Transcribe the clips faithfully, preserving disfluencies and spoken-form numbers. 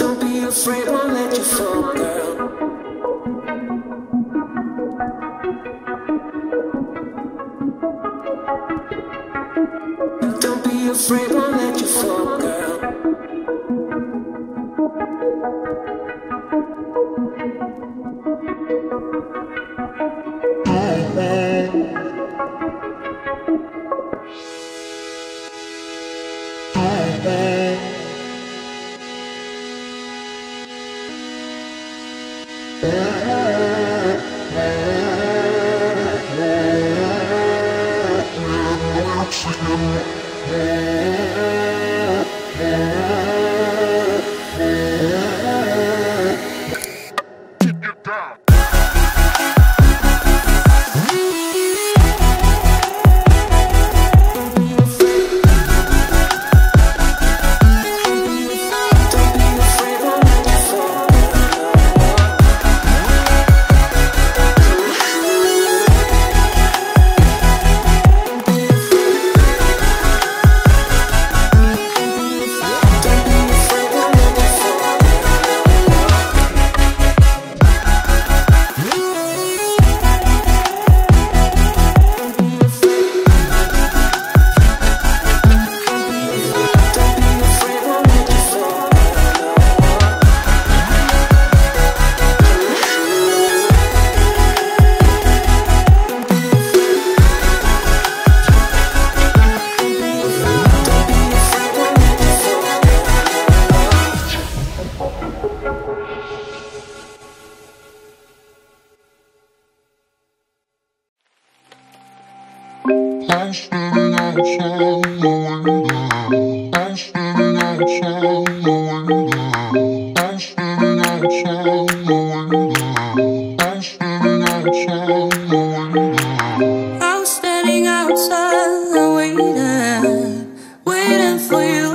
Don't be afraid, won't let you fall, girl. Don't be afraid, won't let you fall, girl. I'm standing outside the window. I'm standing outside the window. I'm standing outside the window. I'm standing outside the window. I was standing outside waiting, waiting for you.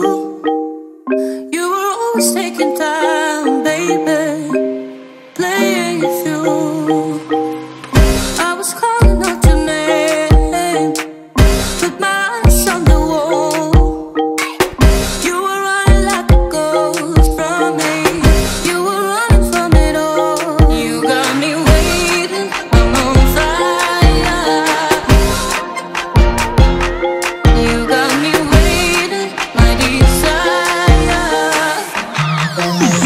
You were always taking time, baby, playing it through. I was calling out your name, put my eyes on the wall. You were running like a ghost from me. You were running from it all. You got me waiting, I'm on fire. You got me waiting, my desire.